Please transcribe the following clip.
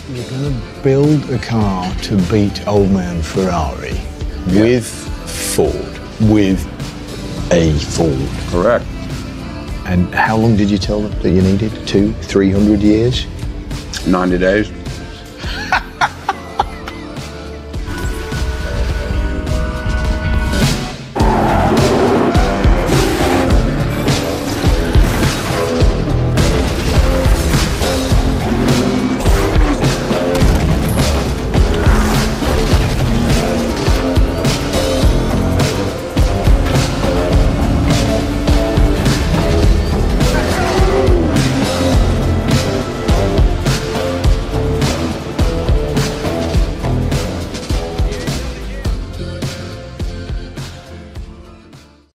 You're going to build a car to beat old man Ferrari with Ford, with a Ford. Correct. And how long did you tell them that you needed? 200, 300 years? 90 days.